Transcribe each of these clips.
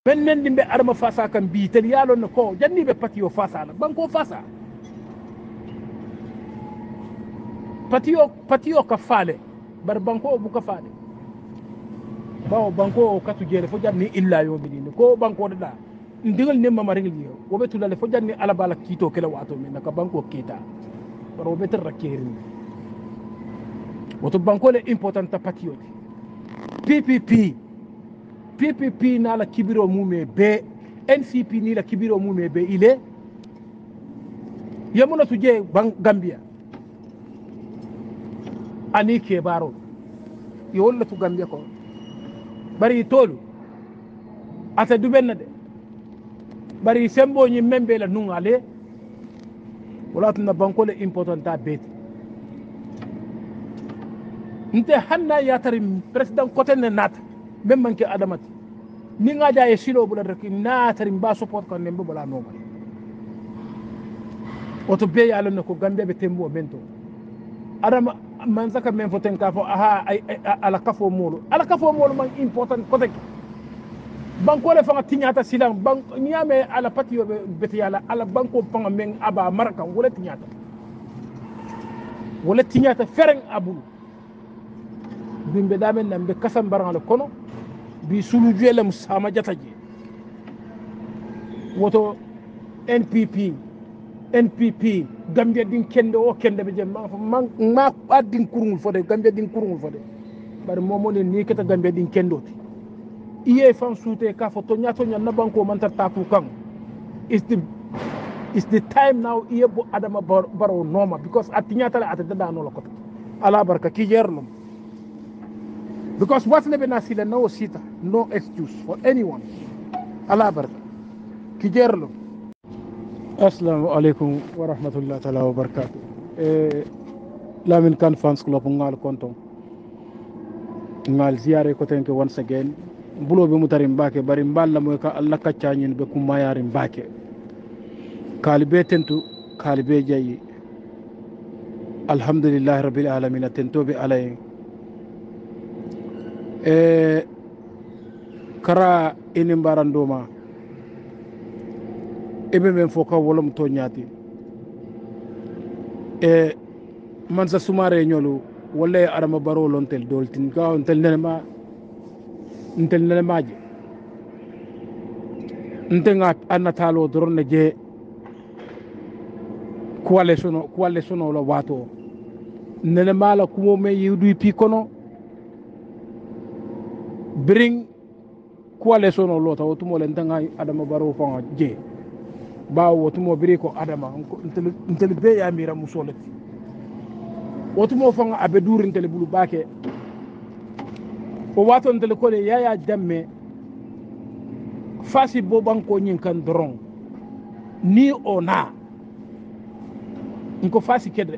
men men dimbe arma fasa kan bi tel yalo no ko janni be patio fasa la banko fasa patio ka fale bar banko bu ka fale bawo banko ka tu jere fo janni illa yo bidini ko banko da ndigal ne mama regel yo wo be tulale fo janni ala bala kito kala wato men ka banko kita bar wo be ter rakeri woto banko le important ta patio PPP na la kibiro mume be NCP ni la kibiro mume be ile yamuna tuje Gambia ani ke baro yolla tu Gambia ko bari tolu ata dubenna de bari sembo ni membe la nungale wala tuna banko le important ta bet nte hanna ya tarim president kote ne nata même manke adamati ni nga jaye silo bula rek na tarim ba support ko nembe bula no mal oto be yalla nako Gambia be tembo mento adama man saka men foten ka fo aha ala kafo molo man important kote banko le fanga tinyata silang bank nyame ala patio be yalla ala banko fanga men aba maraka wala tinyata fereng abulu bimbe damen nambe kasam baran kono bi sulu juelam sama jataje woto NPP Gambia din kende o kende be jema ma adin kurungul fode Gambia din kurungul fode bar momo ne ni keta Gambia din kendo ti iye fan sute ka foto nyato nyan na banko man taku kan is the time now iye bo adama baro noma because atinyata la atata no lokota ala barka ki jerlum because what's never nasila no sita no excuse for anyone ala barka ki jerlum assalamu alaikum wa rahmatullahi ta'ala wa barakatuh lamin kan fans club ngal konton ngal ziare ko tenke once again bulo be mutarim bake bari mballa moy ka Allah kaccanyin be kumayarim bake kalibe tentu kalibe jayi alhamdulillah rabbil alamin tentobe alay kara ini mbarandoma ebe men foka wolom to nyati mansa sumare nyolu wala adama baro lontel doltin ka ontel ntel maaje ntenga annatalo dorne je kuwale sono la wato nene mala kumo me yudu pi kono bring kuwale sono lota wotumo le ntenga adama baro fa je bawo wotumo biri ko adama ntel be ya mira musolati wotumo fa abe dur ntel bulu bake o wato ntel ko le yaya jamme fasi bo banko nyin kan doron ni ona nko fasi kedre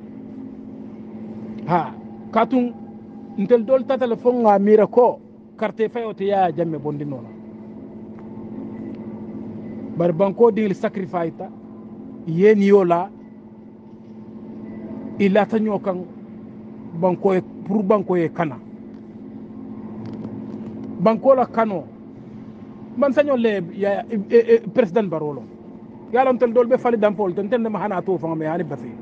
ha katun ntel dol ta telefon nga mira ko carte fayo te yaya jamme bondi nona bar banko dingil sacrifice ta yeni yola ila ta nyokan banko pour banko e kana banko la kano man sañol le ya president barolo yalam tel dol be fali dampol ten ma hana to fanga me hani basi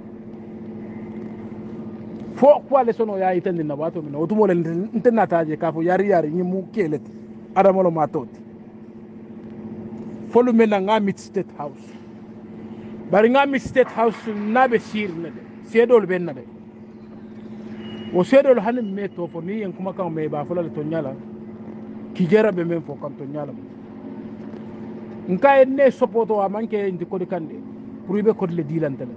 fo kwa le sono ya iten na wato min otumo le ntenna taje ka fo yari ni mu kelet adamolo matoti folu men nga mit state house bari nga mit state house na be sir na de sedol ben na de wo sedol hanim me to fo ni en kuma kan me ba fo la to nyala ki jera be men fo kan to nyala nka ne sopoto a manke ndi ko kande pour be ko le dilantale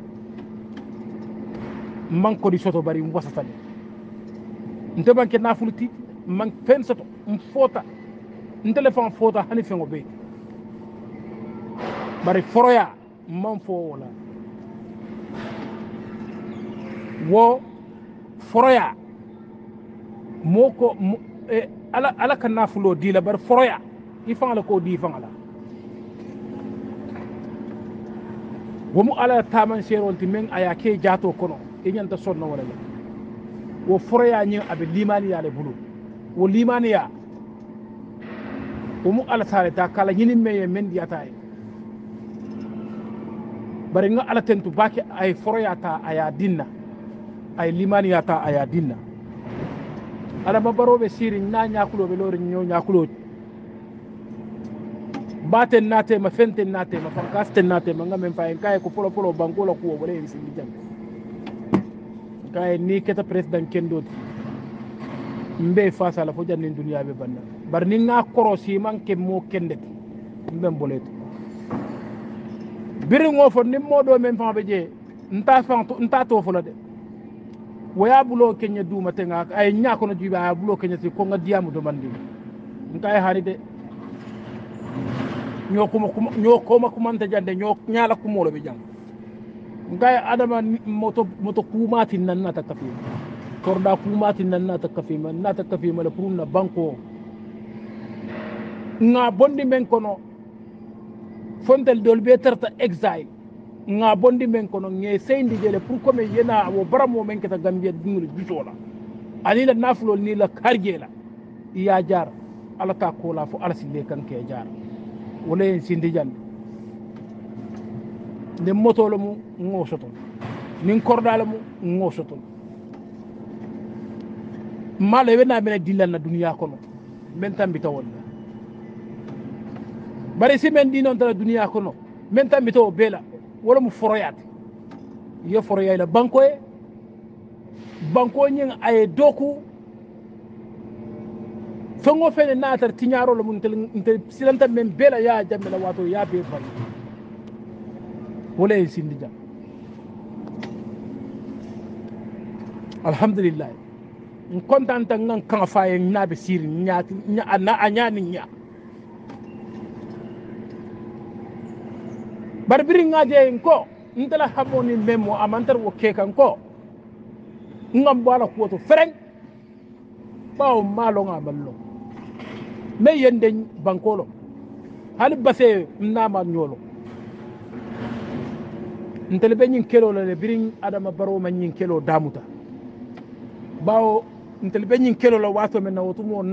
man ko di soto bari mbosatale nte banke nafuluti man fen soto mfota téléphone fota hani fengo be bari foroya man fo wala wo foroya moko ala kan nafulo di la bari foroya ifan la ko di ifan ala womu ala taman serol ti men aya ke jato kono e nyanta sonno wala la wo foroya nyi abe limani ya le bulu wo limani ya umu ala sareta kala ñini meye men diyata e bari nga ala tentu bake ay foroyata aya dinna ay limaniyata aya dinna ala babaroɓe siri na ñakuloɓe lori ño ñakuloji baten natema fenten natema fankasten natema ngamen fayen kaye ko polo polo bankola kuwo wala en sindi jang kaye ni keta président kendoti mbe fasala fo jannin duniya be banna bar ni nga korosi man ke mo kendeti mbem boleto biri ngo fo ni modo men fa be je nta to fo la de waya bulo kenya duma tenga ay nyako no jiba ay bulo kenya ko nga diamu do mandi nkay hari de ñokoma kumanta jande ñala kumolo be jang ngay adama moto kumati nan nata kafi torda kumati nan nata kafi mala pour na banko nga bondi men kono fontel dol be tarta exile nga bondi men kono nge seyndi jele pour comme yena wo baramo men keta gambia dingul jutola ani la nafulol ni la karjela ya jar ala ka kola fo ala sille kan ke jar wala en sindi jande ne motolo mu ngo soto nin kordala mu ngo soto mala wena mena dilal na duniya kono men tambi tawol bari si men dinon tala duniya kono men tambi taw bela wala mu foroyat ye foroyay la banko nyin ay doku fango fene natar tiñaro lo mun tel silanta men bela ya jamela wato ya be fal wala sindi jam alhamdulillah en contanta ngan kan faye nabe sir nyaati na anyani nya barbiri ngaje ko ndala haboni memo amantar wo kekan ko ngam bala ko to fereng bawo malo ngaballo me yende bankolo hal base nama nyolo ntele be nyin kelo le birin adama baro man nyin kelo damuta bawo ntele be nyin kelo la wato men na wotumo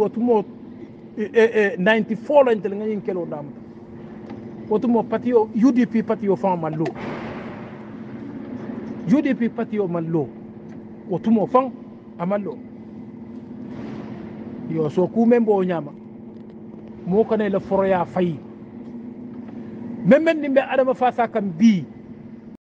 94 la ntele nyin kelo damuta wotumo patio UDP patio fan mallo UDP patio mallo wotumo fan amallo yo so ku membo nyama mo kane la foroya fayi memmen nimbe adama fasa kam bi